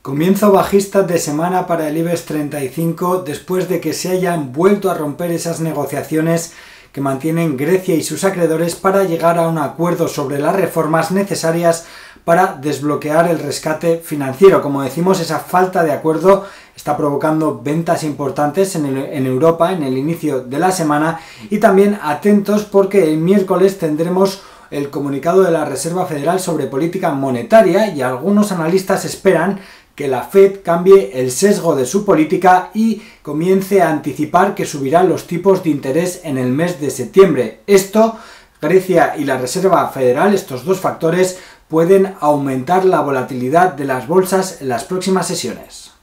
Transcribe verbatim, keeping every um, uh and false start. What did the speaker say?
Comienzo bajista de semana para el IBEX treinta y cinco después de que se hayan vuelto a romper esas negociaciones que mantienen Grecia y sus acreedores para llegar a un acuerdo sobre las reformas necesarias para desbloquear el rescate financiero. Como decimos, esa falta de acuerdo está provocando ventas importantes en, el, en Europa en el inicio de la semana, y también atentos porque el miércoles tendremos el comunicado de la Reserva Federal sobre política monetaria y algunos analistas esperan que la Fed cambie el sesgo de su política y comience a anticipar que subirá los tipos de interés en el mes de septiembre. Esto, Grecia y la Reserva Federal, estos dos factores, pueden aumentar la volatilidad de las bolsas en las próximas sesiones.